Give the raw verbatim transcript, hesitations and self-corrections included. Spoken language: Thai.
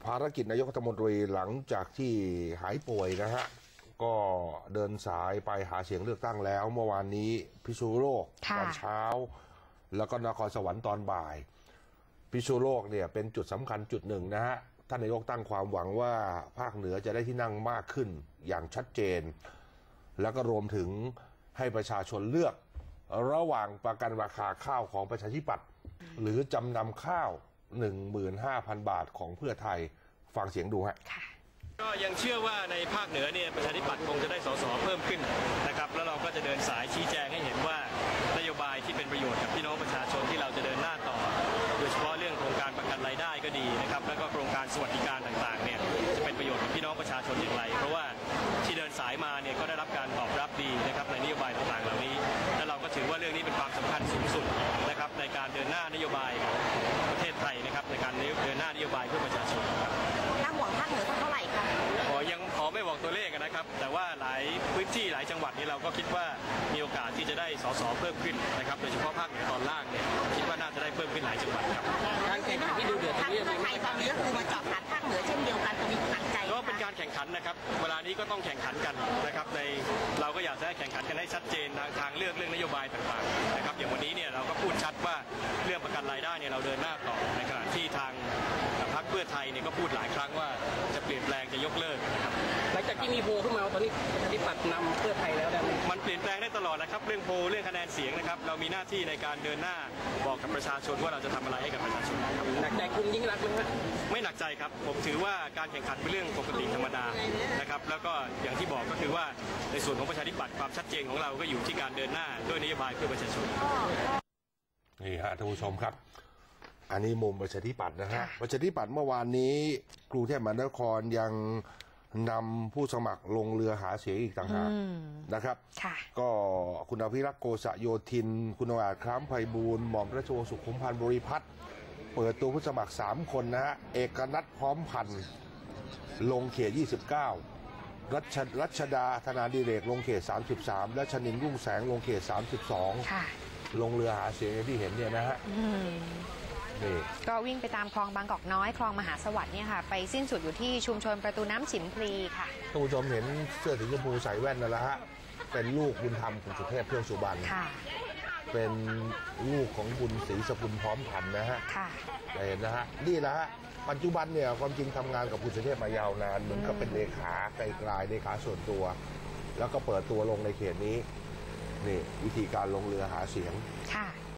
ภารกิจนายกรัฐมนตรีหลังจากที่หายป่วยนะฮะก็เดินสายไปหาเสียงเลือกตั้งแล้วเมื่อวานนี้พิษณุโลกตอนเช้าแล้วก็นครสวรรค์ตอนบ่ายพิษณุโลกเนี่ยเป็นจุดสำคัญจุดหนึ่งนะฮะท่านนายกตั้งความหวังว่าภาคเหนือจะได้ที่นั่งมากขึ้นอย่างชัดเจนแล้วก็รวมถึงให้ประชาชนเลือกระหว่างประกันราคาข้าวของประชาธิปัตย์หรือจำนำข้าว หนึ่งหมื่นห้าพัน บาทของเพื่อไทยฟังเสียงดูฮะก็ยังเชื่อว่าในภาคเหนือเนี่ยประชาธิปัตย์คงจะได้สสเพิ่มขึ้นนะครับแล้วเราก็จะเดินสายชี้แจงให้เห็นว่านโยบายที่เป็นประโยชน์กับพี่น้องประชาชนที่เราจะเดินหน้าต่อโดยเฉพาะเรื่องโครงการประกันรายได้ก็ดีนะครับแล้วก็โครงการสวัสดิการต่างๆเนี่ยจะเป็นประโยชน์กับพี่น้องประชาชนอย่างไรเพราะว่าที่เดินสายมาเนี่ยก็ได้รับการตอบรับดีนะครับในนโยบายต่างๆเหล่านี้และเราก็ถือว่าเรื่องนี้เป็นความสำคัญสูงสุดนะครับในการเดินหน้านโยบายของประเทศไทยนะครับในการเดินหน้านโยบายเพื่อประชาชนครับน่าห่วงภาคเหนือเท่าไหร่คะขอยังขอไม่บอกตัวเลขนะครับแต่ว่าหลายพื้นที่หลายจังหวัดนี้เราก็คิดว่ามีโอกาสที่จะได้สสเพิ่มขึ้นนะครับโดยเฉพาะภาคเหนือตอนล่างเนี่ยคิดว่าน่าจะได้เพิ่มขึ้นหลายจังหวัดครับการแข่งขันที่ดูเดือดตรงนี้ไทยตอนนี้ก็คือมาเจาะฐานภาคเหนือเช่นเดียวกันตรงนี้หนักใจก็เป็นการแข่งขันนะครับเวลานี้ก็ต้องแข่งขันกันนะครับในเราก็อยากจะให้แข่งขันกันให้ชัดเจนทางเลือกเรื่องนโยบายต่างๆนะครับอย่างวันนี้เนี่ยเราก็พูดชัดว่าเรื่องประกันรายได้เนี่ยเราเดินหน้าต่อในขณะที่ทางพรรคเพื่อไทยเนี่ยก็พูดหลายครั้งว่าจะเปลี่ยนแปลงจะยกเลิกนะครับหลังจากที่มีโพลขึ้นมาตอนนี้ประชาธิปัตย์นำเพื่อไทยแล้วนะมันเปลี่ยนแปลงได้ตลอดนะครับเรื่องโพลเรื่องคะแนนเสียงนะครับเรามีหน้าที่ในการเดินหน้าบอกกับประชาชนว่าเราจะทำอะไรให้กับประชาชนครับหนักใจคุณยิ่งรักไหมครับไม่หนักใจครับผมถือว่าการแข่งขันเป็นเรื่องปกติธรรมดานะครับแล้วก็อย่างที่บอกก็คือว่าในส่วนของประชาธิปัตย์ความชัดเจนของเราก็อยู่ที่การเดินหน้าด้วยนโยบายเพื่อประชาชนนี่ฮะท่านผู้ชมครับอันนี้มุมประชาธิปัตย์นะฮะประชาธิปัตย์เมื่อวานนี้กรุงเทพมหานครยังนำผู้สมัครลงเรือหาเสียงอีกต่างหากนะครับก็คุณอภิรักษ์โกษโยธินคุณอาจคล้ามไพบูลย์หม่อมราชวงศ์สุขุมพันธ์บริพัตรเปิดตัวผู้สมัครสามคนนะฮะเอกนัทพร้อมพันธ์ลงเขตยี่สิบเก้ารัชรัชดาธนาดิเรกลงเขตสามสิบสามและชนินทร์รุ่งแสงลงเขตสามสิบสองลงเรือหาเสียงที่เห็นเนี่ยนะฮะก็วิ่งไปตามคลองบางกอกน้อยคลองมหาสวัสดิ์เนี่ยค่ะไปสิ้นสุดอยู่ที่ชุมชนประตูน้ำฉิมพลีค่ะท่านผู้ชมเห็นเสื้อสีชมพูใส่แว่นนั่นแหละฮะเป็นลูกบุญธรรมคุณสุเทพเทือกสุบรรณเป็นลูกของบุญศรีสกุลพร้อมพันธ์นะฮะเห็นนะฮะนี่แหละฮะปัจจุบันเนี่ยความจริงทำงานกับคุณสุเทพมายาวนานเหมือนกับเป็นเลขาไกลๆเลขาส่วนตัวแล้วก็เปิดตัวลงในเขตนี้นี่วิธีการลงเรือหาเสียง